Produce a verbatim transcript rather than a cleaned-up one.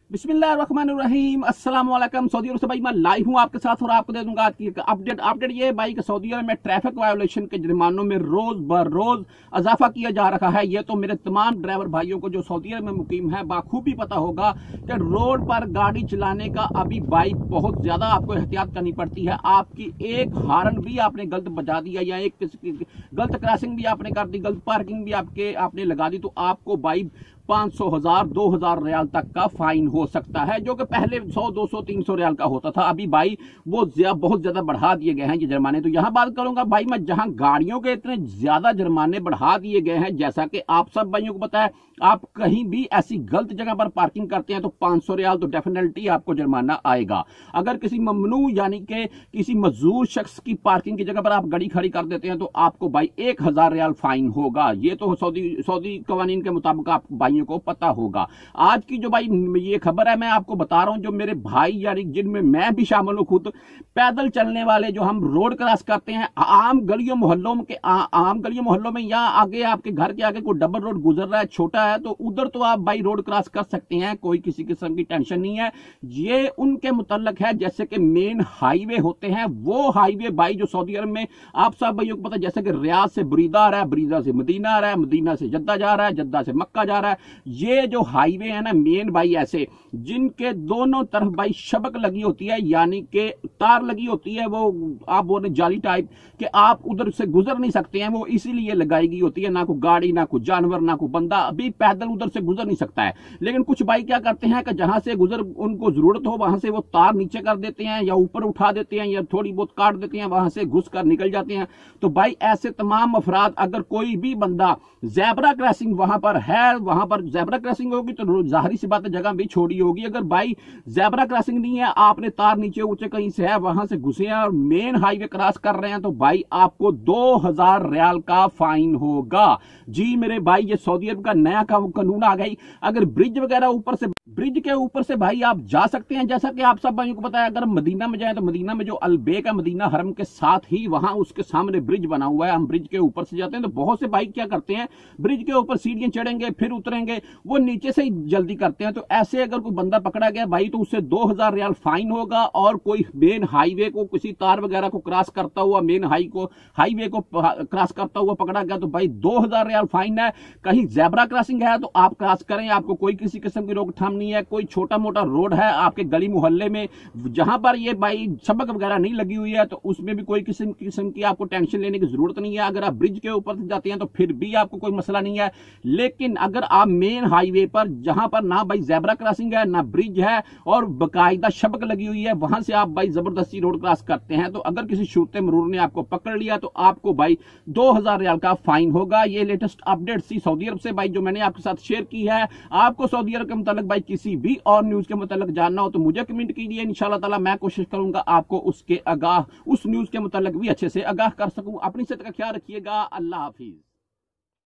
बिस्मिल्लाहिर्रहमानिर्रहीम अस्सलाम वालेकुम। सऊदी अरब से भाई मैं लाइव हूं आपके साथ और आपको दे दूंगा आज की अपडेट। अपडेट ये भाई कि सऊदी अरब में ट्रैफिक वायोलेशन के जुर्मानों में रोज बर रोज इजाफा किया जा रहा है। ये तो मेरे तमाम ड्राइवर भाइयों को जो सऊदी अरब में मुकीम है बाखूबी पता होगा कि रोड पर गाड़ी चलाने का अभी भाई बहुत ज्यादा आपको एहतियात करनी पड़ती है। आपकी एक हार्न भी आपने गलत बजा दिया या एक गलत क्रॉसिंग भी आपने कर दी, गलत पार्किंग भी आपके आपने लगा दी, तो आपको भाई पांच सौ हजार दो हजार रियाल तक का फाइन हो सकता है, जो कि पहले सौ दो सौ तीन सौ रियाल का होता था। अभी भाई वो बहुत ज्यादा बढ़ा दिए गए हैं ये जुर्माने। तो यहां बात करूंगा भाई मैं जहां गाड़ियों के इतने ज्यादा जुर्माने बढ़ा दिए गए हैं, जैसा कि आप सब भाइयों को पता है, आप कहीं भी ऐसी गलत जगह पर पार्किंग करते हैं तो पांच सौ रियाल तो डेफिनेटली आपको जुर्माना आएगा। अगर किसी ममनू यानी कि किसी मजदूर शख्स की पार्किंग की जगह पर आप गाड़ी खड़ी कर देते हैं तो आपको भाई एक हजार रियाल फाइन होगा। ये तो सऊदी सऊदी कवानीन के मुताबिक आप भाइयों को पता होगा। आज की जो भाई ये खबर है मैं आपको बता रहा हूं, जो मेरे भाई यानी जिनमें मैं भी शामिल हूं, खुद पैदल चलने वाले जो हम रोड क्रॉस करते हैं आम गलियों मोहल्लों के आ, आम गलियों मोहल्लों में, या आगे आपके घर के आगे कोई डबल रोड गुजर रहा है छोटा है तो उधर तो आप भाई रोड क्रॉस कर सकते हैं, कोई किसी किस्म की टेंशन नहीं है। ये उनके मुतल्लक है जैसे कि मेन हाईवे होते हैं, वो हाईवे भाई जो सऊदी अरब में आप सब भाइयों को पता है, जैसे कि रियाद से बुरीदा आ रहा है, बुरीदा से मदीना आ रहा है, मदीना से जद्दा जा रहा है, जद्दा से मक्का जा रहा है। ये जो हाईवे है ना मेन भाई ऐसे जिनके दोनों तरफ भाई शबक लगी होती है, यानी कि तार लगी होती है, वो आप बोले जाली टाइप कि आप उधर से गुजर नहीं सकते हैं, वो इसीलिए लगाई गई होती है। ना कोई गाड़ी, ना कोई जानवर, ना कोई बंदा अभी पैदल उधर से गुजर नहीं सकता है। लेकिन कुछ भाई क्या करते हैं कि जहां से गुजर उनको जरूरत हो वहां से वो तार नीचे कर देते हैं या ऊपर उठा देते हैं या थोड़ी बहुत काट देते हैं, वहां से घुस कर निकल जाते हैं। तो भाई ऐसे तमाम अफराद, अगर कोई भी बंदा ज़ेब्रा क्रॉसिंग वहां पर है, वहां पर ज़ेब्रा क्रॉसिंग होगी तो जाहिर सी बात है जगह भी छोड़ी होगी। अगर भाई ज़ेब्रा क्रॉसिंग नहीं है, आपने तार नीचे ऊंचे कहीं से है वहां से घुसे हैं और मेन हाईवे क्रॉस कर रहे हैं, तो भाई आपको दो हजार रियाल का फाइन होगा। जी मेरे भाई, ये सऊदी अरब का नया कानून आ गई। अगर ब्रिज वगैरह ऊपर से ब्रिज के ऊपर से भाई आप जा सकते हैं, जैसा कि आप सब भाइयों को पता है, अगर मदीना में जाए तो मदीना में जो अलबेक है, मदीना हरम के साथ ही वहां उसके सामने ब्रिज बना हुआ है, हम ब्रिज के ऊपर से जाते हैं। तो बहुत से भाई क्या करते हैं, ब्रिज के ऊपर सीढ़ियां चढ़ेंगे फिर उतरेंगे, वो नीचे से ही जल्दी करते हैं। तो ऐसे अगर कोई बंदा पकड़ा गया भाई तो उससे दो हजार रियाल फाइन होगा। और कोई मेन हाईवे को किसी तार वगैरह को क्रॉस करता हुआ, मेन हाई को हाईवे को क्रॉस करता हुआ पकड़ा गया तो भाई दो हजार रियाल फाइन है। कहीं ज़ेब्रा क्रॉसिंग है तो आप क्रॉस करें, आपको कोई किसी किस्म की रोकथाम नहीं है। कोई छोटा मोटा रोड है आपके गली मोहल्ले में जहां पर ये भाई सबक वगैरह नहीं लगी हुई है तो उसमें भी कोई किस्म किस्म की आपको टेंशन लेने की जरूरत नहीं है। अगर आप ब्रिज के ऊपर से जाते हैं तो फिर भी आपको कोई मसला नहीं है। लेकिन अगर आप मेन हाईवे पर जहां पर ना भाई ज़ेब्रा क्रॉसिंग है ना ब्रिज है और बाकायदा शबक लगी हुई है, वहां से आप भाई जबरदस्ती रोड क्रॉस करते हैं तो अगर किसी शूरते मरूर ने आपको पकड़ लिया तो आपको भाई दो हजार रियाल का फाइन होगा। ये लेटेस्ट अपडेट थी सऊदी अरब से भाई जो मैंने आपके साथ शेयर की है। आपको सऊदी अरब के मुतालिक भाई किसी भी और न्यूज के मुतालिक जानना हो तो मुझे कमेंट कीजिए, इंशाल्लाह ताला मैं कोशिश करूंगा आपको उसके आगाह उस न्यूज के मुतालिक भी अच्छे से आगाह कर सकूं। अपनी सेहत का ख्याल रखिएगा। अल्लाह हाफिज।